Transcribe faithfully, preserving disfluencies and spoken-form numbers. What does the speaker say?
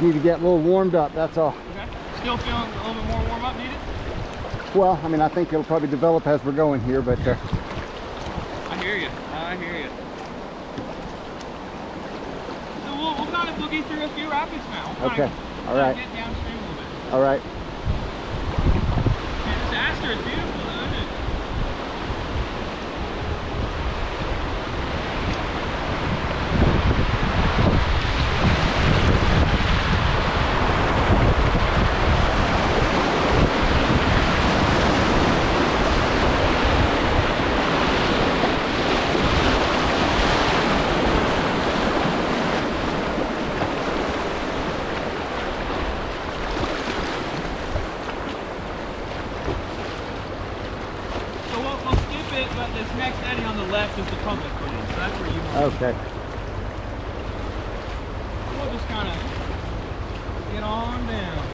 just need to get a little warmed up, that's all. Okay. Still feeling a little bit more warm up needed? Well, I mean, I think it'll probably develop as we're going here, but... Uh, I hear you. I hear you. So we'll, we'll kind of boogie through a few rapids now. We'll okay. Kind of, all right. Get downstream a little bit. All right. Man, this Aster is beautiful, though, isn't it? But this next eddy on the left is the public footage, so that's where you want Okay. to We'll just kind of get on down.